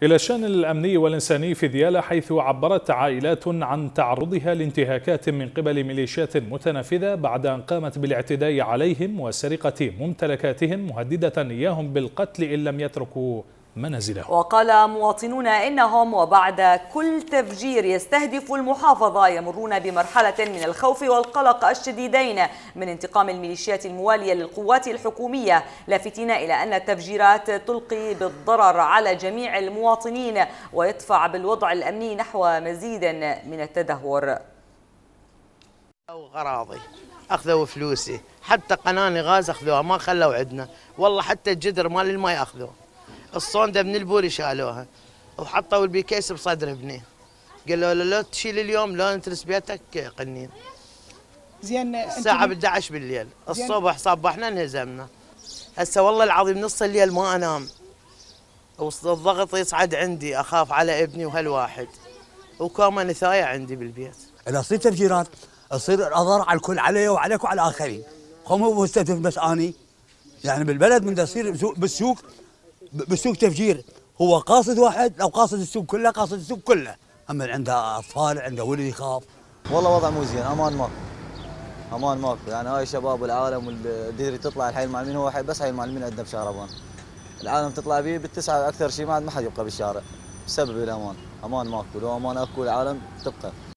إلى الشأن الأمني والإنساني في ديالى، حيث عبرت عائلات عن تعرضها لانتهاكات من قبل ميليشيات متنفذة بعد أن قامت بالاعتداء عليهم وسرقة ممتلكاتهم، مهددة إياهم بالقتل إن لم يتركوا منازلهم. وقال مواطنون إنهم وبعد كل تفجير يستهدف المحافظة يمرون بمرحلة من الخوف والقلق الشديدين من انتقام الميليشيات الموالية للقوات الحكومية، لافتين إلى أن التفجيرات تلقي بالضرر على جميع المواطنين ويدفع بالوضع الأمني نحو مزيد من التدهور. غراضي أخذوا فلوسي، حتى قناني غاز أخذوها ما خلوا عندنا، والله حتى الجدر مال الماء أخذوه، الصوندة من البوري شالوها وحطوا البيكيس بصدر ابني، قالوا له لا تشيل اليوم لا نترس بيتك قنين. زين الساعة 11 بالليل، الصبح صبحنا انهزمنا. هسه والله العظيم نص الليل ما انام، والضغط يصعد عندي، اخاف على ابني وهالواحد، وكوما نثايا عندي بالبيت. اذا تصير تفجيرات تصير الاضرار على الكل، علي وعليك وعلى الاخرين، مو مستهدف بس اني، يعني بالبلد من تصير بالسوق تفجير، هو قاصد واحد او قاصد السوق كله، قاصد السوق كله، اما عنده اطفال عنده ولد يخاف. والله وضع مو زين، امان ماكو، يعني هاي الشباب والعالم والديري تطلع الحي المعلمين، هو بس حي المعلمين عندنا بشهربان، العالم تطلع به بالتسعه اكثر شيء ما حد يبقى بالشارع بسبب الامان، امان ماكو، لو امان اكو العالم تبقى.